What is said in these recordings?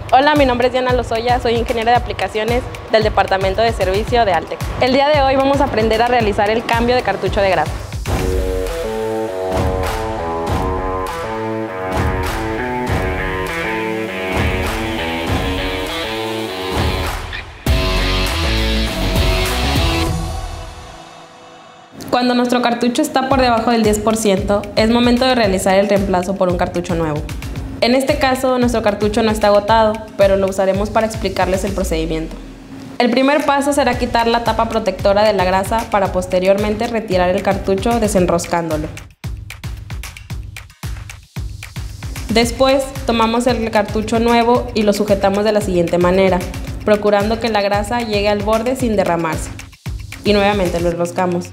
Hola, mi nombre es Diana Lozoya, soy ingeniera de aplicaciones del Departamento de Servicio de Altec. El día de hoy vamos a aprender a realizar el cambio de cartucho de grasa. Cuando nuestro cartucho está por debajo del 10%, es momento de realizar el reemplazo por un cartucho nuevo. En este caso, nuestro cartucho no está agotado, pero lo usaremos para explicarles el procedimiento. El primer paso será quitar la tapa protectora de la grasa para posteriormente retirar el cartucho desenroscándolo. Después, tomamos el cartucho nuevo y lo sujetamos de la siguiente manera, procurando que la grasa llegue al borde sin derramarse. Y nuevamente lo enroscamos.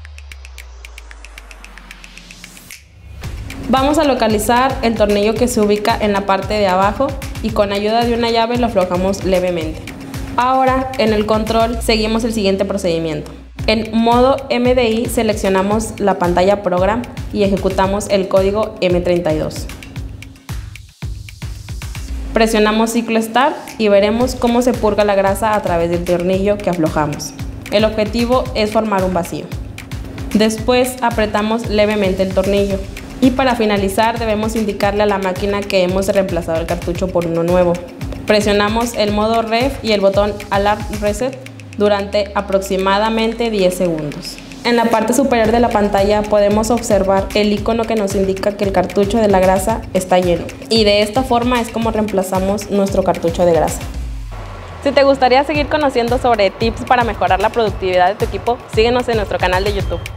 Vamos a localizar el tornillo que se ubica en la parte de abajo y con ayuda de una llave lo aflojamos levemente. Ahora, en el control, seguimos el siguiente procedimiento. En modo MDI seleccionamos la pantalla Program y ejecutamos el código M32. Presionamos ciclo Start y veremos cómo se purga la grasa a través del tornillo que aflojamos. El objetivo es formar un vacío. Después apretamos levemente el tornillo. Y para finalizar debemos indicarle a la máquina que hemos reemplazado el cartucho por uno nuevo. Presionamos el modo Ref y el botón Alarm Reset durante aproximadamente 10 segundos. En la parte superior de la pantalla podemos observar el icono que nos indica que el cartucho de la grasa está lleno. Y de esta forma es como reemplazamos nuestro cartucho de grasa. Si te gustaría seguir conociendo sobre tips para mejorar la productividad de tu equipo, síguenos en nuestro canal de YouTube.